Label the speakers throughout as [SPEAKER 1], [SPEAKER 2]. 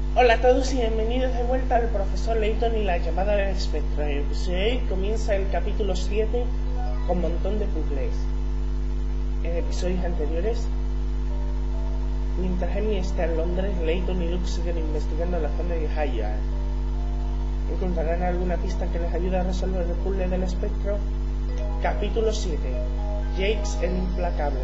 [SPEAKER 1] Hola a todos y bienvenidos de vuelta al profesor Layton y la llamada del espectro. En el episodio de hoy comienza el capítulo 7 con un montón de puzzles. En episodios anteriores, mientras Amy está en Londres, Layton y Luke siguen investigando la zona de Hayar. ¿Encontrarán alguna pista que les ayude a resolver el puzzle del espectro? Capítulo 7. Jakes el implacable.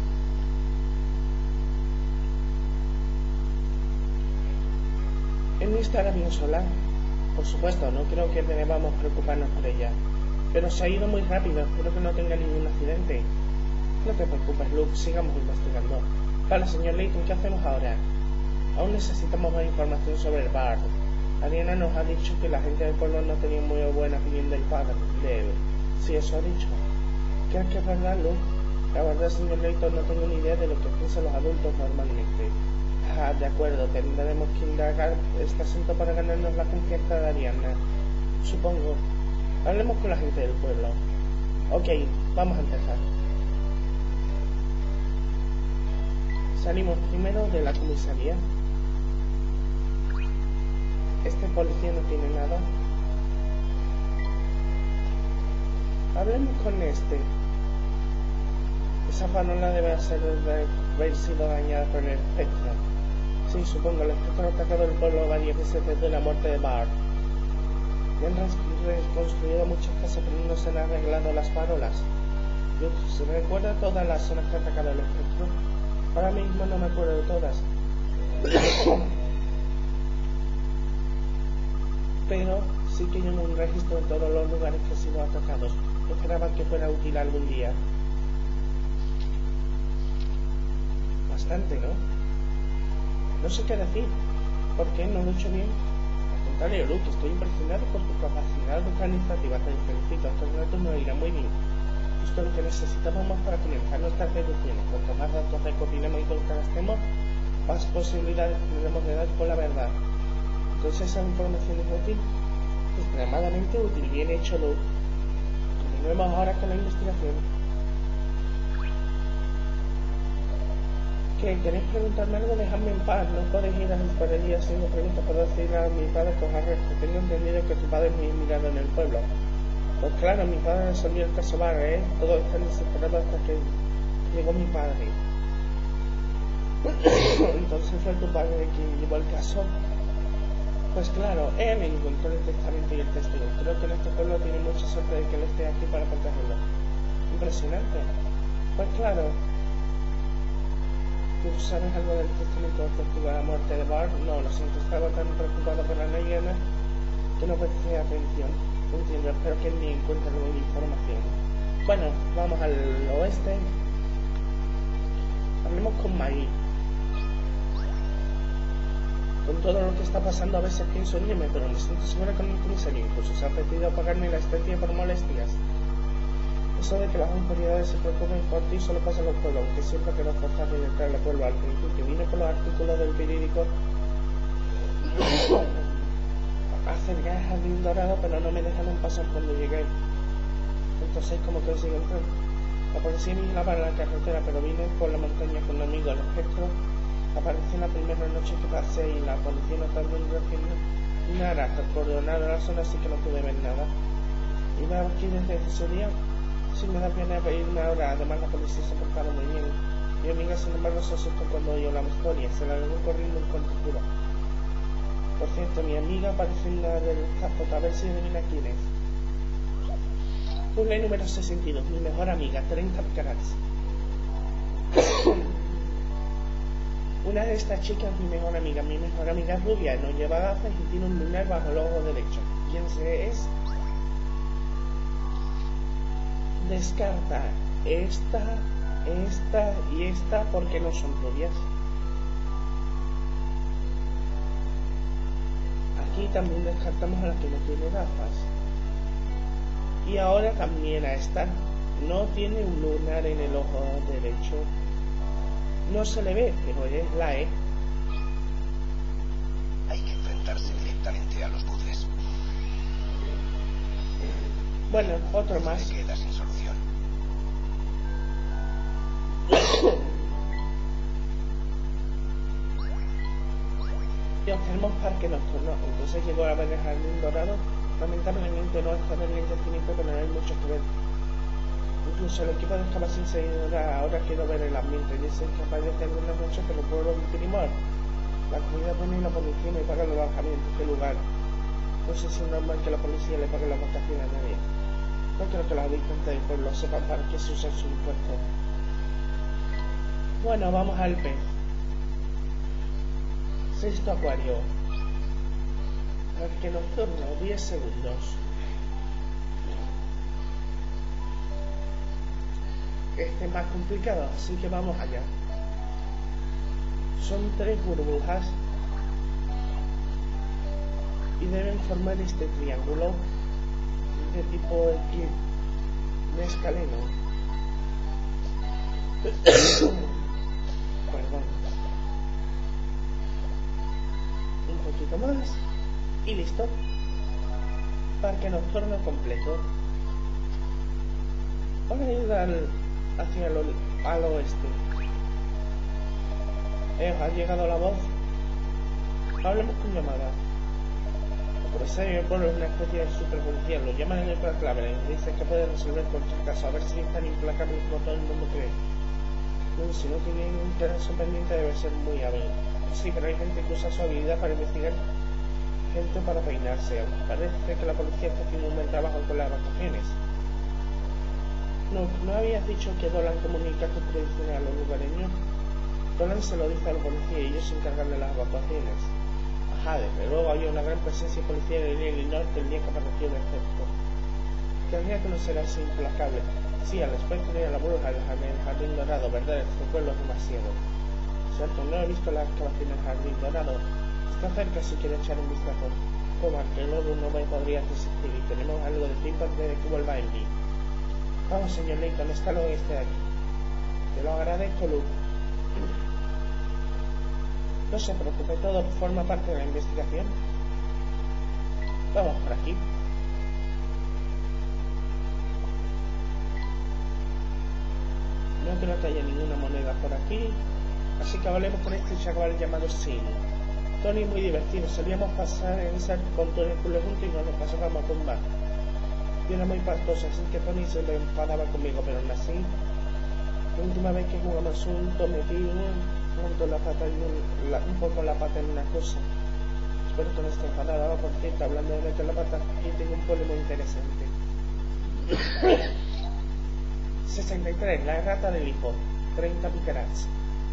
[SPEAKER 1] Amy estará bien sola. Por supuesto, no creo que debamos preocuparnos por ella. Pero se ha ido muy rápido, espero que no tenga ningún accidente. No te preocupes, Luke, sigamos investigando. Vale, señor Layton, ¿qué hacemos ahora? Aún necesitamos más información sobre el bar. Ariana nos ha dicho que la gente del pueblo no tenía muy buena opinión del padre, de él. Sí, eso ha dicho. ¿Crees que es verdad, Luke? La verdad, señor Layton, no tengo ni idea de lo que piensan los adultos normalmente. Ah, de acuerdo, tendremos que indagar este asunto para ganarnos la confianza de Ariana. Supongo. Hablemos con la gente del pueblo. Ok, vamos a empezar. Salimos primero de la comisaría. Este policía no tiene nada. Hablemos con este. Esa farola debe haber sido dañada por el espectro. Sí, supongo, el espectro ha atacado el pueblo varias veces desde la muerte de Bart. Y han reconstruido muchas casas, pero no se han arreglado las farolas. ¿Se recuerda todas las zonas que ha atacado el espectro? Ahora mismo no me acuerdo de todas. Pero sí que llevo un registro de todos los lugares que han sido atacados. Esperaba que fuera útil algún día. Bastante, ¿no? No sé qué decir. ¿Por qué no lo he hecho bien? Al contrario, Luke, estoy impresionado por tu capacidad organizativa. Te felicito, estos retos nos irán muy bien. Justo lo que necesitamos para comenzar nuestras deducciones. Cuanto más datos recopilemos y contrastemos, más posibilidades tendremos de dar con la verdad. Entonces esa información es útil. Extremadamente útil. Bien hecho, Luke. Continuemos ahora con la investigación. ¿Qué? ¿Queréis preguntarme algo? Dejadme en paz. No podéis ir a por allí haciendo preguntas. Puedo decirle a mi padre que os arresto. Tengo entendido que tu padre es muy mirado en el pueblo. Pues claro, mi padre resolvió el caso Bar, ¿eh? Todos están desesperados hasta que llegó mi padre. Entonces fue tu padre quien llevó el caso. Pues claro, él encontró el testamento y el testigo. Creo que en este pueblo tiene mucha suerte de que él esté aquí para protegerlo. Impresionante. Pues claro. ¿Tú sabes algo del testamento del testigo de la muerte de Bart? No, lo siento, estaba tan preocupado por la Ariana que no presté atención. Entiendo, espero que ni encuentre nueva información. Bueno, vamos al oeste. Hablemos con Maggie. Con todo lo que está pasando a veces pienso en irme, pero me siento segura con el comisario. Incluso se ha ofrecido a pagarme la estancia por molestias. Eso de que las autoridades se preocupen por ti solo pasa en los pueblos, aunque siempre quiero forzarme a entrar al pueblo al principio. Vine por los artículos del periódico acerca del jardín dorado, pero no me dejaron pasar cuando llegué. Entonces, ¿cómo consigo entrar? La policía me vigilaba en la carretera, pero vine por la montaña con un amigo. El espectro apareció en la primera noche que pasé y la policía no tardó en reaccionar hasta coordinar la zona, así que no pude ver nada. ¿Y me aquí desde ese día? Sí, me da pena irme ahora. Además, la policía se portaron muy bien. Mi amiga, sin embargo, se asustó cuando oyó la historia. Se la largó corriendo en cuanto pudo. Por cierto, mi amiga apareció en la del campo. A ver si adivina quién es. Puzzle número 62. Mi mejor amiga, 30 carats. Una de estas chicas es mi mejor amiga. Mi mejor amiga es rubia, no lleva gafas y tiene un lunar bajo el ojo derecho. ¿Quién se es? Descarta esta y esta porque no son rubias. Aquí también descartamos a la que no tiene gafas. Y ahora también a esta. No tiene un lunar en el ojo derecho. No se le ve, pero es la E.
[SPEAKER 2] Hay que enfrentarse directamente a los puzzles.
[SPEAKER 1] Bueno, otro más.
[SPEAKER 2] Se queda sin solución.
[SPEAKER 1] Y obtenemos parque nocturno. Entonces llegó a ver el jardín dorado. Lamentablemente no está en el yacimiento, pero no hay mucho que ver. Incluso el equipo de excavación se ignora. Ahora quiero ver el ambiente. Dicen que aparece algunas noches, pero por lo último la comida buena y la policía me paga el alojamiento de este lugar. No sé si es normal que la policía le pague las vacaciones a nadie. No creo que los habitantes del pueblo sepan para qué se usa su impuesto. Bueno, vamos al pez. Sexto acuario. Parque nocturno, 10 segundos. Este es más complicado, así que vamos allá. Son 3 burbujas y deben formar este triángulo de tipo escaleno. Perdón. Un poquito más y listo. Parque nocturno completo. Vamos a ir hacia al oeste. Ha llegado la voz. Hablemos con llamada. El comisario del pueblo es una especie de superpolicía. Lo llaman en el clave. Dice que puede resolver cualquier caso. A ver si es tan implacable como todo el mundo cree. No, si no tiene un caso pendiente debe ser muy hábil. Sí, pero hay gente que usa su habilidad para investigar gente para peinarse. Aunque parece que la policía está haciendo un buen trabajo con las vacaciones. ¿No habías dicho que Dolan comunica con predicciones a los lugareños? Dolan se lo dice a la policía y ellos se encargan de las evacuaciones. Ajá, desde luego había una gran presencia policial en el norte el día que apareció el ejército. Querría que no será así implacable. Sí, al espectro y a la bruja en el jardín dorado, ¿verdad? Este pueblo es demasiado. Cierto, no he visto la excavación del jardín dorado. Está cerca si quiere echar un vistazo. Como arqueólogo no me podría resistir y tenemos algo de tiempo antes de que vuelva en mí. Vamos, señor Layton, está al oeste de aquí. Te lo agradezco, Luke. No se preocupe, todo forma parte de la investigación. Vamos por aquí. No creo que haya ninguna moneda por aquí. Así que hablemos con este chaval llamado Sin. Tony muy divertido. Solíamos pasar en esa con Tony juntos y nos lo pasábamos a tumbar. Yo era muy pastoso, así que Tony se lo enfadaba conmigo, pero aún así, la última vez que jugamos juntos metí un poco la pata en una cosa. Espero que no esté enfadado. Por cierto, hablando de meter la pata, aquí tengo un pueblo muy interesante. 63, la errata del hijo. 30 picarats.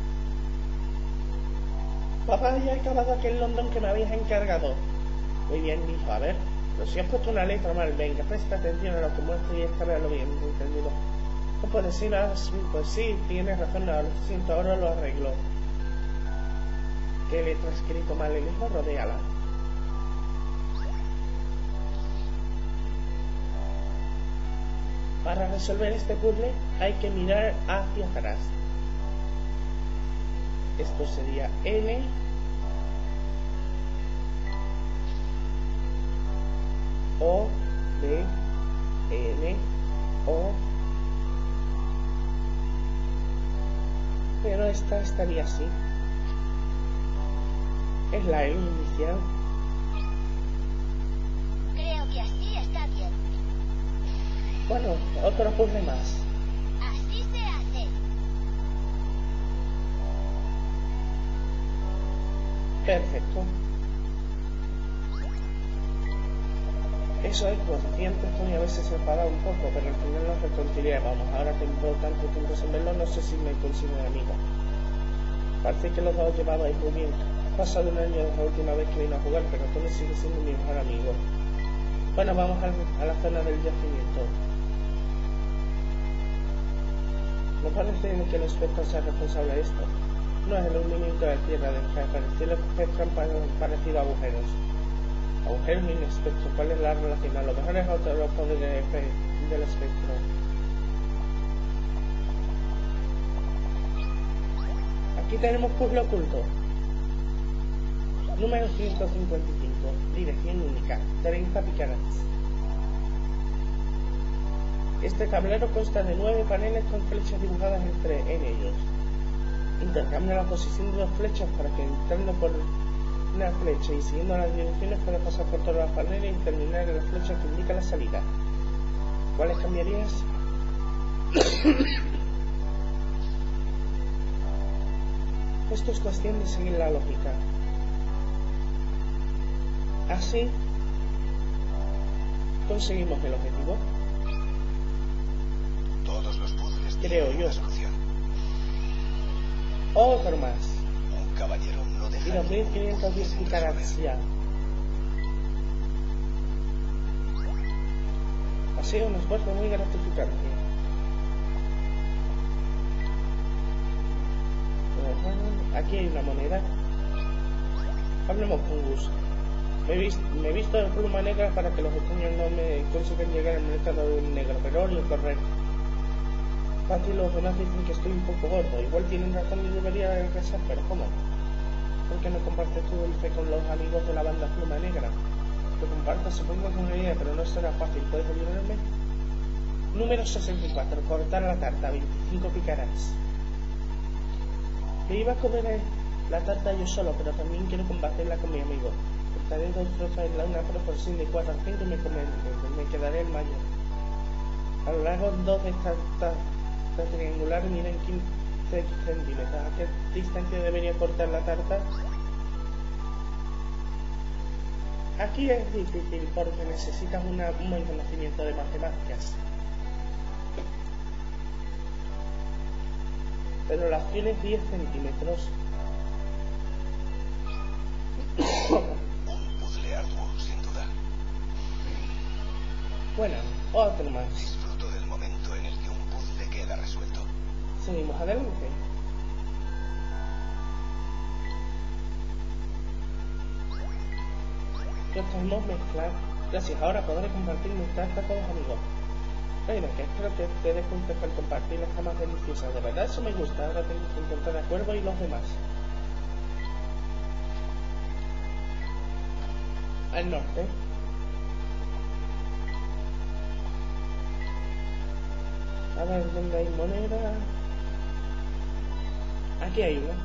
[SPEAKER 1] Papá, ya he acabado aquel London que me habías encargado. Muy bien, hijo, a ver. Pero si has puesto una letra mal, venga, presta atención a lo que muestro y esta vez lo bien entendido. No puedes ir a... Pues sí, tienes razón, no, lo siento, ahora lo arreglo. ¿Qué letra ha escrito mal el hijo? Rodéala. Para resolver este puzzle hay que mirar hacia atrás. Esto sería N. O, D, N, O. Pero esta estaría así. Es la L inicial.
[SPEAKER 3] Creo que así está bien.
[SPEAKER 1] Bueno, otro puzzle más.
[SPEAKER 3] Así se hace.
[SPEAKER 1] Perfecto. Eso es consciente, Tony a veces se enfada un poco, pero al final nos reconciliamos. Ahora tengo tanto tiempo sin verlo, no sé si me considero amigo. Parece que los dos llevabais muy bien. Ha pasado un año desde la última vez que vino a jugar, pero Tony sigue siendo mi mejor amigo. Bueno, vamos a la zona del yacimiento. ¿No parece que el espectro sea responsable de esto? No es el hundimiento de tierra de que apareció el espectro parecido a agujeros. Agujeros y un espectro, ¿cuál es la relación? A lo mejor es otro de los poderes del espectro. Aquí tenemos puzzle oculto. Número 155. Dirección única. 30 picarats. Este tablero consta de 9 paneles con flechas dibujadas en ellos. Intercambia la posición de 2 flechas para que entrando por una flecha y siguiendo las direcciones puedes pasar por todas las paneles y terminar en la flecha que indica la salida. ¿Cuáles cambiarías? Esto es cuestión de seguir la lógica. Así conseguimos el objetivo.
[SPEAKER 2] Todos los puzzles
[SPEAKER 1] Creo
[SPEAKER 2] tienen
[SPEAKER 1] yo.
[SPEAKER 2] una solución.
[SPEAKER 1] Otro más.
[SPEAKER 2] Un caballero no deja
[SPEAKER 1] Y
[SPEAKER 2] ningún
[SPEAKER 1] 2510
[SPEAKER 2] puzzle sin
[SPEAKER 1] picarats
[SPEAKER 2] resolver.
[SPEAKER 1] ya. Ha sido un esfuerzo muy gratificante. Aquí hay una moneda. Hablemos con Gus. Me he visto de pluma negra para que los extraños no me consigan llegar al mercado negro, pero odio correr. Pati y los demás dicen que estoy un poco gordo. Igual tienen razón y debería regresar, pero ¿cómo? ¿Por qué no compartes tu dulce con los amigos de la banda Pluma Negra? Lo comparto, supongo que una idea, pero no será fácil. ¿Puedes ayudarme? Número 64. Cortar la tarta. 25 picarats. Me iba a comer la tarta yo solo, pero también quiero compartirla con mi amigo. Cortaré 2 trozos en una proporción de 4 a 5 y me quedaré el mayor. A lo largo 2 de esta tarta triangular miden 15 centímetros. ¿A qué distancia debería cortar la tarta? Aquí es difícil porque necesitas un buen conocimiento de matemáticas. Pero la opción es 10 centímetros.
[SPEAKER 2] Un puzzle arduo, sin duda.
[SPEAKER 1] Bueno, otro más.
[SPEAKER 2] Disfruto del momento en el que un puzzle queda resuelto.
[SPEAKER 1] Seguimos adelante. Ya podemos mezclar. Gracias, ahora podré compartir mi tarta con los amigos. Mira, que espero que te des cuenta que al compartir está más deliciosa. De verdad eso me gusta. Ahora tengo que encontrar a Cuervo y los demás. Al norte. A ver, ¿dónde hay moneda? Aquí hay una.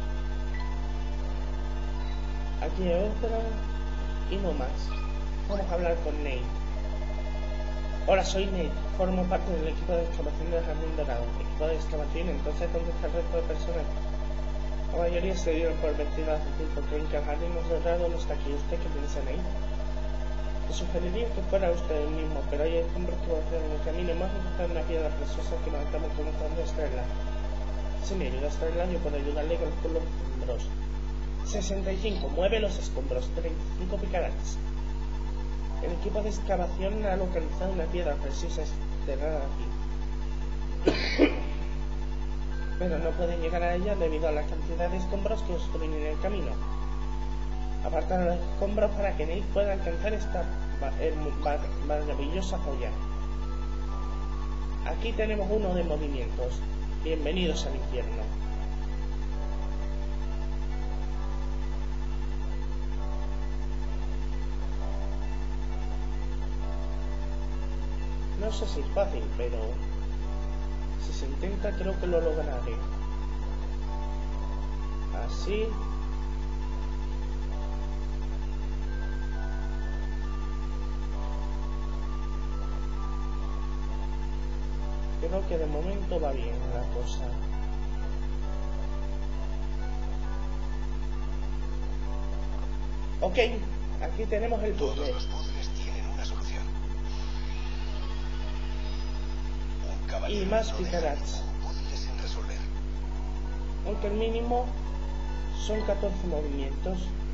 [SPEAKER 1] Aquí hay otra. Y no más. Vamos a hablar con Nate. Hola, soy Nate. Formo parte del equipo de excavación del Jardín Dorado. Equipo de excavación, entonces ¿dónde está el resto de personas? La mayoría se dieron por vencidos hace tiempo. Creen que el Jardín Dorado no está aquí. ¿Usted qué piensa, Nate? Le sugeriría que fuera usted el mismo, pero hay escombros que bloquean en el camino. Más buscar una piedra preciosa que nos estamos comenzando a extraerla. Si me ayuda a extraerla, yo puedo ayudarle con los escombros. 65. Mueve los escombros. 35 picarats. El equipo de excavación ha localizado una piedra preciosa enterrada aquí. Pero no pueden llegar a ella debido a la cantidad de escombros que obstruyen el camino. Apartan los escombros para que Nate pueda alcanzar esta maravillosa joya. Aquí tenemos uno de movimientos. Bienvenidos al infierno. No sé si es fácil, pero si se intenta creo que lo lograré. Así. Creo que de momento va bien la cosa. Ok, aquí tenemos el
[SPEAKER 2] Todos
[SPEAKER 1] puzzle.
[SPEAKER 2] los puzzles tienen una solución. Un caballero
[SPEAKER 1] Y más
[SPEAKER 2] no deja
[SPEAKER 1] picarats.
[SPEAKER 2] ningún puzzle sin resolver.
[SPEAKER 1] Aunque el mínimo son 14 movimientos.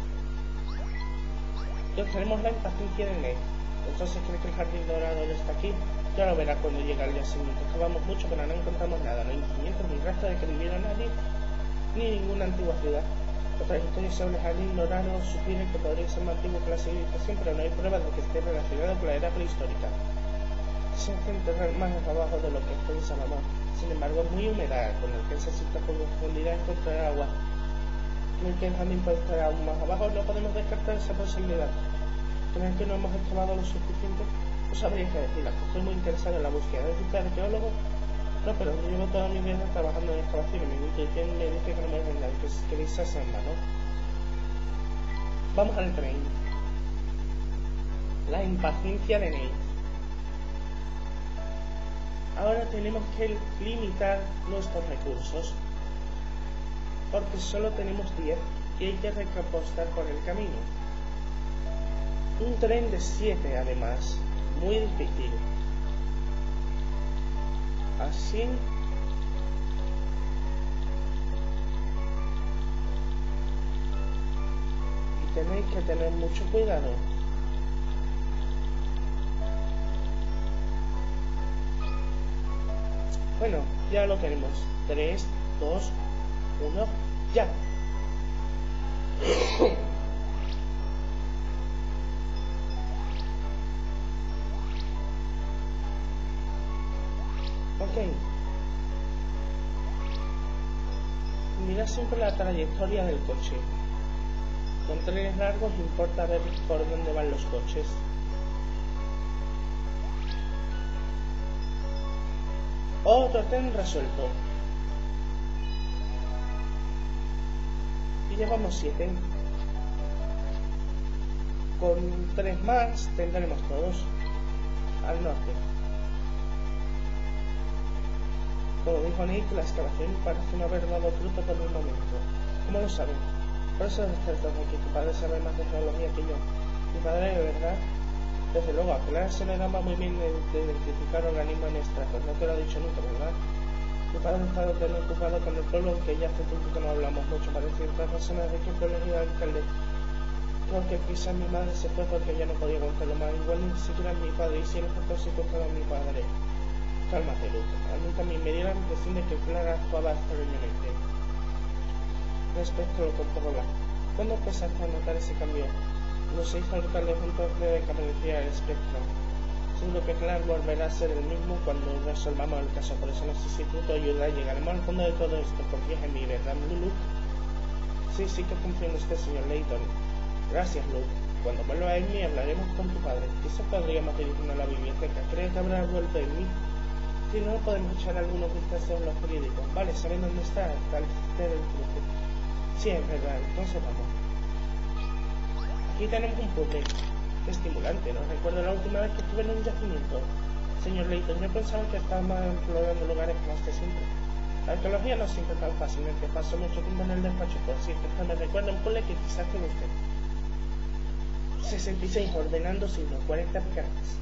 [SPEAKER 1] Ya tenemos la impaciencia de Nate. Entonces cree que el Jardín Dorado ya está aquí. Ya lo verá cuando llegue al día siguiente. Excavamos mucho pero no encontramos nada. No hay cimientos ni rastro de que viviera nadie ni ninguna antigua ciudad. Otras historias sobre el Jardín Dorado sugieren que podría ser más antiguo que la civilización, pero no hay pruebas de que esté relacionado con la era prehistórica. Se hace enterrar más abajo de lo que pensábamos. Sin embargo, es muy húmeda, con el que necesita con profundidad encontrar agua. ¿Creen que el jardín puede estar aún más abajo? No podemos descartar esa posibilidad. ¿Creen que no hemos excavado lo suficiente? No sabría qué decirla. Estoy muy interesado en la búsqueda. ¿Es usted arqueólogo? No, pero llevo toda mi vida trabajando en excavación y mi intuición me dice que no me venga, que queréis hacerla, ¿no? Vamos al tren. La impaciencia de Nate. Ahora tenemos que limitar nuestros recursos, porque solo tenemos 10 y hay que recompostar por el camino. Un tren de 7 además, muy difícil. Así. Y tenéis que tener mucho cuidado. Bueno, ya lo tenemos. 3, 2, 1, ya. Ok. Mira siempre la trayectoria del coche. Con trenes largos importa ver por dónde van los coches. Otro tren resuelto. Y llevamos 7. Con 3 más tendremos todos al norte. Como dijo Nick, la excavación parece no haber dado fruto por el momento. ¿Cómo lo saben? Por eso estás aquí. Tu padre sabe más de geología que yo. Mi padre, de verdad. Desde luego, a Clara se le daba muy bien de identificar organismos en extractos. No te lo he dicho nunca, ¿verdad? Mi padre estaba tan ocupado con el pueblo que ya hace tiempo que no hablamos mucho. Para ciertas personas de qué pueblo es el alcalde. Creo que quizás mi madre se fue porque ya no podía aguantarlo más. Igual ni siquiera mi padre. Y si en efecto se encontraba mi padre. Cálmate, Luke. A mí también me dio la impresión de que Clara actuaba extrañamente. Respecto a lo que controla. ¿Cuándo empezaste a notar ese cambio? Los 6 alcaldes juntos creen que aparecía el espectro. Seguro que Clara volverá a ser el mismo cuando resolvamos el caso. Por eso necesito tu ayuda. Llegaremos al fondo de todo esto. Confías en mí, ¿verdad, Luke? Sí que confío en usted, señor Layton. Gracias, Luke. Cuando vuelva a Amy hablaremos con tu padre. Quizás podríamos dirigirnos a la biblioteca. ¿Cree que habrá vuelto Amy? Si no, podemos echar algunos vistazos en los periódicos. Vale, ¿saben dónde está? Tal del cruce. Sí, es verdad. Entonces vamos. Aquí tenemos un puzzle. Estimulante, ¿no? Recuerdo la última vez que estuve en un yacimiento. Señor Layton, yo pensaba que estábamos explorando lugares como este siempre. La arqueología no siempre tan fácilmente. Paso mucho tiempo en el despacho, por cierto. Me recuerda un puzzle que quizás te guste. 66 ordenando signos, 40 picadas.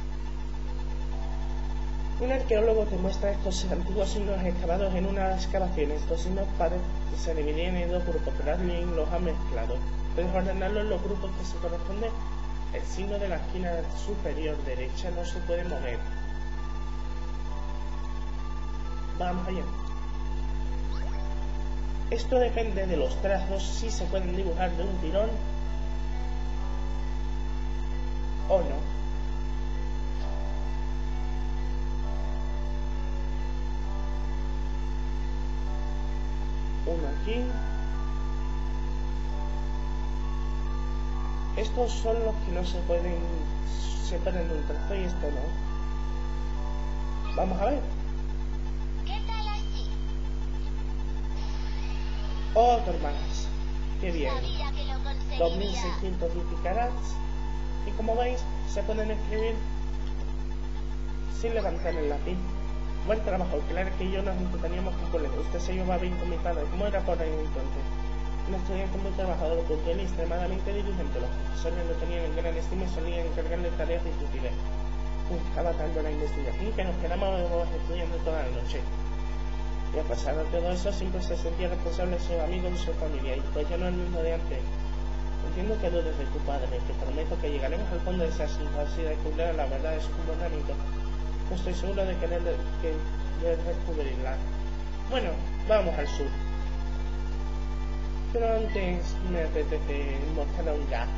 [SPEAKER 1] Un arqueólogo te muestra estos antiguos signos excavados en una excavación. Estos signos se dividen en 2 grupos, pero alguien los ha mezclado. Puedes ordenarlos en los grupos que se corresponden. El signo de la esquina superior derecha no se puede mover. Vamos allá. Esto depende de los trazos, si se pueden dibujar de un tirón o no. Uno aquí. Estos son los que no se pueden separar de un trazo y esto no. Vamos a ver.
[SPEAKER 3] ¿Qué tal así?
[SPEAKER 1] Otro más. Qué bien.
[SPEAKER 3] Sabía que lo conseguiría.
[SPEAKER 1] 2610 carats. Y como veis, se pueden escribir sin levantar el lápiz. Buen trabajo, claro que yo nos entreteníamos con colegas. Usted se lleva bien con mi padre. ¿Cómo era por ahí entonces? Un estudiante muy trabajador, puntual y extremadamente diligente. Los profesores lo tenían en gran estima y solían encargarle tareas difíciles. Estaba tanto la investigación que nos quedamos estudiando toda la noche. Y a pesar de todo eso, siempre se sentía responsable de sus amigos y su familia. Y pues ya no es el mismo de antes. Entiendo que dudes de tu padre, te prometo que llegaremos al fondo de ese asunto así de descubrir la verdad de su comportamiento. No estoy seguro de querer descubrirla. Bueno, vamos al sur. Pero antes me apetece mostrar un gas.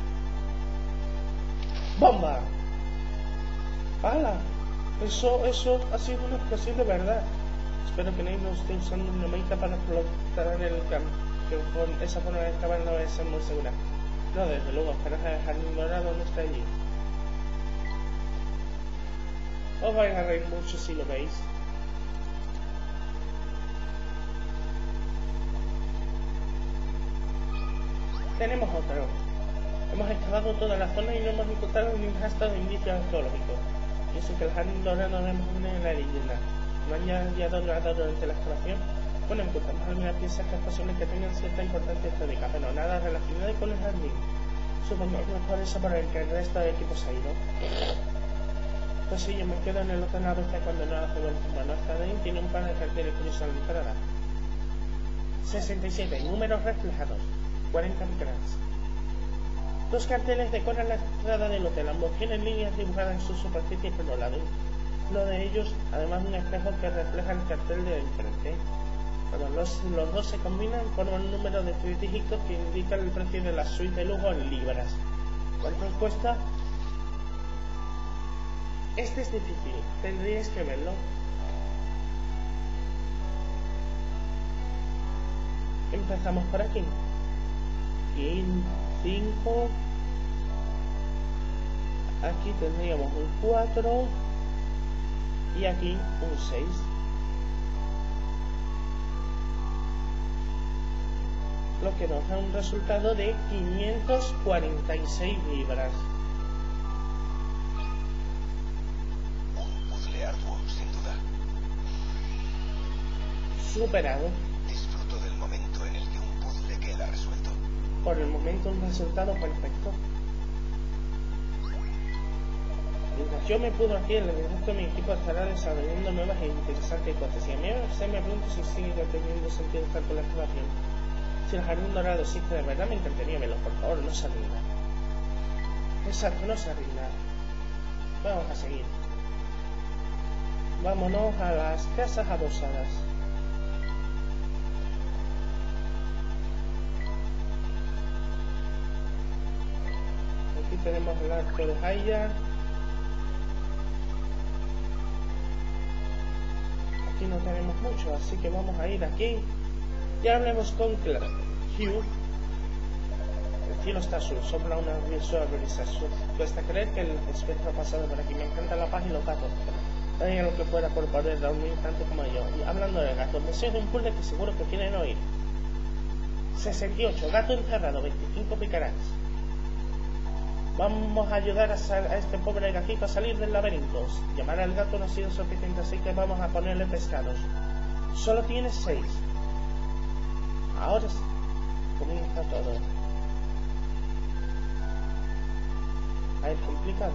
[SPEAKER 1] ¡Bomba! ¡Hala! Eso ha sido una explosión de verdad. Espero que nadie no esté usando una meita para explotar el campo. Que con esa forma de excavar no debe ser muy segura. No, desde luego, esperas a dejar ignorado no está allí. Os vais a reír mucho si lo veis. Tenemos otro. Hemos excavado toda la zona y no hemos encontrado ni un rastro de indicios arqueológicos. Pienso que el jardín dorado no hemos en la leyenda. ¿No han hallado nada durante la excavación? Bueno, encontramos algunas piezas que es posible que tengan cierta importancia histórica, pero nada relacionado con el jardín. Supongo que es por eso por el que el resto del equipo se ha ido. Pues sí, yo me quedo en el otro lado cuando no hace buen tiempo. Nuestra ley tiene un par de carteles curiosos a la entrada. 67. Números reflejados. 40 micras. Dos carteles decoran la entrada del hotel. Ambos tienen líneas dibujadas en su superficie por los lados. Uno de ellos, además, un espejo que refleja el cartel de enfrente. Cuando los dos se combinan, forman un número de 3 dígitos que indican el precio de la suite de lujo en libras. ¿Cuánto cuesta? Este es difícil, tendríais que verlo. Empezamos por aquí. 5. Aquí tendríamos un 4. Y aquí un 6. Lo que nos da un resultado de 546 libras.
[SPEAKER 2] Un puzzle arduo, sin duda.
[SPEAKER 1] Superado.
[SPEAKER 2] Disfruto del momento en el que un puzzle queda resuelto.
[SPEAKER 1] Por el momento un resultado perfecto. Mientras yo me pudo aquí, el resto de mi equipo estará desarrollando nuevas e interesantes hipótesis. A mí me pregunto si sigue teniendo sentido estar con la excavación. Si el jardín dorado existe de verdad, me encantaría verlo. Por favor, no se rinda. Exacto, no se rinda. Vamos a seguir. Vámonos a las casas adosadas. Aquí tenemos el arco de Haya. Aquí no tenemos mucho, así que vamos a ir aquí. Ya hablemos con Clark. Hugh. El cielo está azul, sopla una suave brisa. Cuesta creer que el espectro ha pasado por aquí. Me encanta la paz y los gatos. Daría lo que fuera por poder dormir tanto como yo. Y hablando de gatos, deseo de un puzzle que seguro que quieren oír. 68. Gato encerrado, 25 picarás. Vamos a ayudar a este pobre gatito a salir del laberinto. Llamar al gato no ha sido suficiente, así que vamos a ponerle pescados. Solo tiene 6. Ahora comienza todo. Es complicado.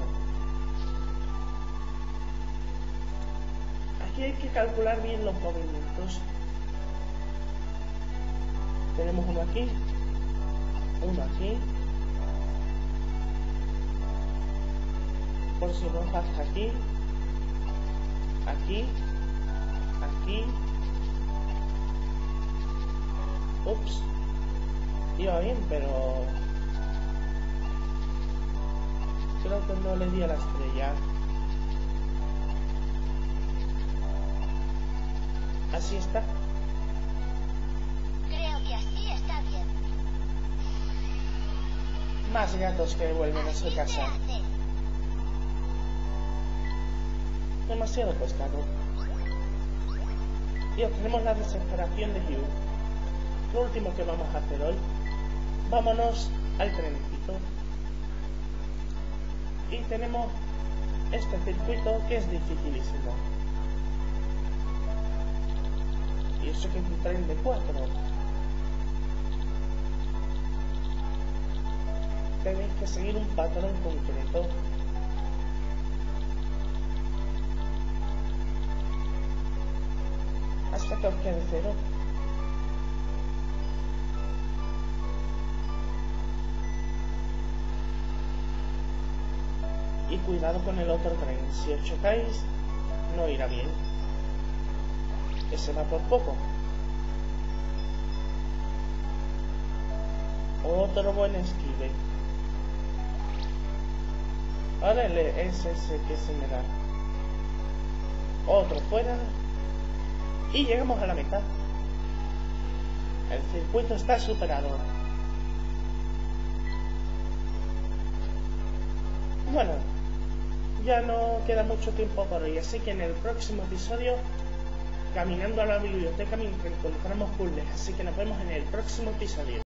[SPEAKER 1] Aquí hay que calcular bien los movimientos. Tenemos uno aquí, uno aquí. Por si no hasta aquí, aquí, aquí. Ups, iba bien, pero creo que no le di a la estrella. Así está.
[SPEAKER 3] Creo que así está bien.
[SPEAKER 1] Más gatos que vuelven a su
[SPEAKER 3] Así se
[SPEAKER 1] casa.
[SPEAKER 3] hace.
[SPEAKER 1] Demasiado pescado. Y obtenemos la desesperación de Hugh. Lo último que vamos a hacer hoy. Vámonos al trenecito. Y tenemos este circuito que es dificilísimo. Y eso que es un tren de 4. Tenéis que seguir un patrón concreto. Hasta que os quede 0. Y cuidado con el otro tren. Si os chocáis, no irá bien. Ese va por poco. Otro buen esquive. Ahora es ese que se me da. Otro fuera. Y llegamos a la meta. El circuito está superado. Bueno, ya no queda mucho tiempo por hoy, así que en el próximo episodio, caminando a la biblioteca, encontramos puzzles, así que nos vemos en el próximo episodio.